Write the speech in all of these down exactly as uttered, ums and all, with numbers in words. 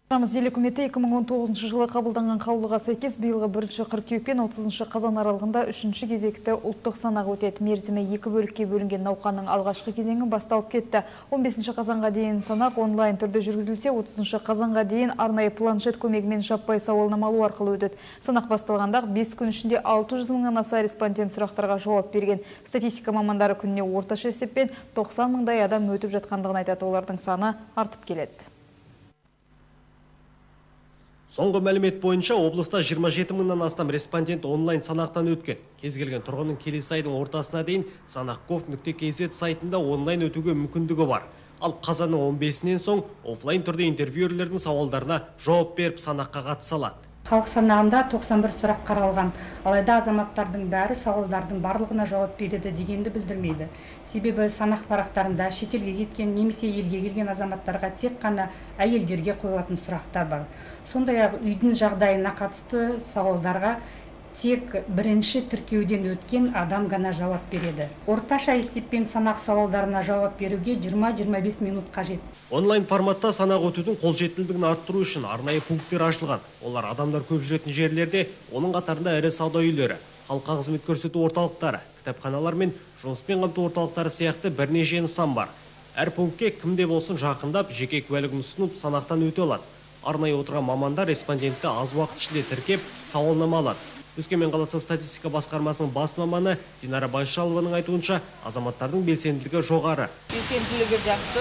Рамыз ел үкіметі екі мың он тоғызыншы жылы қабылданған қаулыға сәйкес биылғы бірінші қыркүйек пен отызыншы қазан аралығында үшінші кезекті ұлттық санақ өтеді. Мерзімі екі бөлікке бөлінген науқанның алғашқы кезеңі басталып кетті. он бесінші қазанға дейін санақ онлайн түрде жүргізілсе, отызыншы қазанға дейін арнайы планшет көмегімен жаппай сауалнамалау арқылы өтеді. Санақ басталғанда бес күн ішінде алты жүз мыңнан аса респондент сұрақтарға жауап берген. Статистика мамандары күніне орташа есеппен тоқсан мыңдай адам өтіп жатқандығын айтады. Олардың саны артып келеді. Соңғы мәлімет бойынша облыста жиырма жеті мыңнан астам респондент онлайн санақтан өткен. Кез келген тұрғынның келесі айдың ортасына дейін санақ.gov нүкте kz сайтында онлайн өтуге мүмкіндігі бар. Ал қазанның он бесінен соң офлайн түрде интервьюерлердің сауалдарына жауап беріп санаққа қатыса алады. Халық санағында тоқсан бір сұрақ қаралған. Алайда азаматтардың бәрі сауалдардың барлығына жауап береді дегенді білдірмейді. Себебі санақ парақтарында шетелге кеткен немесе елге келген азаматтарға тек қана әйелдерге қойылатын сұрақтар бар. Сондай-ақ үйдің жағдайына қатысты сауалдарға тек бірінші тіркеуден өткен адам ғана жауап береді. Орташа есеппен санақ сауалдарына жауап беруге жиырма жиырма бес минут қажет. Онлайн форматта санақ өтудің қолжетімділігін арттыру үшін арнайы пункттер ашылған. Олар адамдар көп жүретін жерлерде, оның қатарында ірі сауда үйлері, халыққа қызмет көрсету орталықтары, кітапханалар мен жұмыспен қамту орталықтары сияқты бірнеше нысан бар. Әр пунктке кімде болсын жақындап, жеке куәлігін ұсынып санақтан өте алады. Арнайы отырған мамандар респондентті аз уақыт ішінде тіркеп сауалнама алады. Өскемен қаласы статистика басқармасының бас маманы Динара Байшалованың айтуынша, азаматтардың белсенділігі жоғары. Белсенділігі жақсы.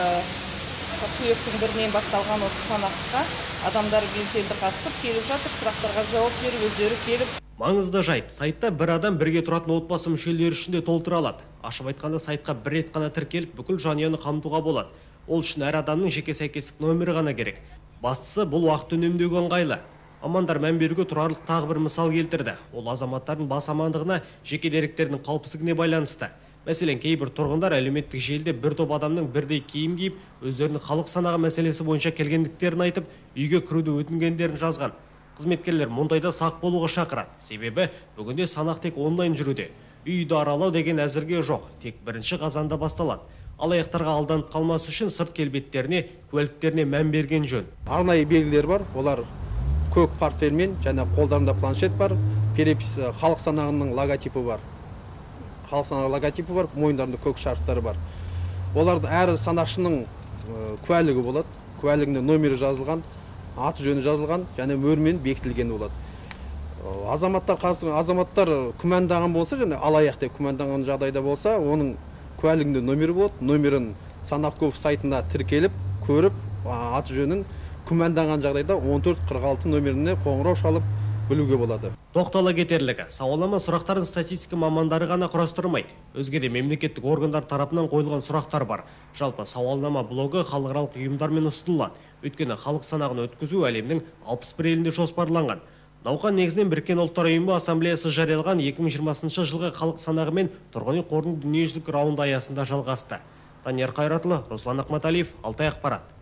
Қыркүйектің бірінен басталған осы санаққа адамдар белсенді қатысып келіп жатыр, сұрақтарға жауап беріп, өздері келіп. Маңызды жайт, сайтта бір адам бірге тұратын отбасы мүшелері үшін де толтыра алады. Ашып айтқанда сайтқа бір рет қана тіркеліп, бүкіл жанұяны қамтуға болады. Ол үшін әр адамның жеке сәйкестік нөмірі ғана керек. Бастысы бұл уақыт үнемдеуге ыңғайлы. Мамандар мән беруге тұрарлық тағы бір мысал келтірді. Ол азаматтардың бас амандығына, жеке деректерінің қауіпсіздігіне байланысты. Мәселен, кейбір тұрғындар әлеуметтік желіде бір топ адамның бірдей киім киіп, өздерінің халық санағы мәселесі бойынша келгендіктерін айтып, үйге кіруді өтінгендерін жазған. Қызметкерлер мұндайда сақ болуға шақырады. Себебі бүгінде санақ тек онлайн жүруде. Үйді аралау деген әзірге жоқ, тек бірінші қазанда басталады. Алаяқтарға алданып қалмас үшін сырт келбеттеріне, куәліктеріне мән берген жөн. Арнайы белгілер бар, олар көк портфельмен және қолдарында планшет бар, перепис халық санағының логотипі бар. Халық санағы логотипі бар, мойындарында көк шарфтары бар. Оларды әр санақшының куәлігі болады, куәлігінде номері жазылған, аты жөні жазылған және мөрмен бекітілген болады. Азаматтар азаматтар күмәндаған болса және алаяқ деп күмәндаған жағдайда болса, оның куәлігінде номері болады, номерін санақ.gov сайтында тіркеліп, көріп, аты жөнін күмәнданған жағдайда он төрт қырық алты нөміріне қоңырау шалып білуге болады. Тоқтала кетерлігі, сауалнама сұрақтарын статистика мамандары ғана құрастырмайды. Өзге де мемлекеттік органдар тарапынан қойылған сұрақтар бар. Жалпы сауалнама блогы халықаралық ұйымдармен ұсынылады. Өйткені халық санағын өткізу әлемнің алпыс бір елінде жоспарланған. Науқан негізінен Біріккен ұлттар ұйымы ассамблеясы жариялаған екі мың жиырмасыншы жылғы халық санағы мен тұрғын үй қорының дүниежүзілік раунды аясында жалғасты. Данияр Қайратұлы, Руслан Ахматалиев, Алтай ақпарат.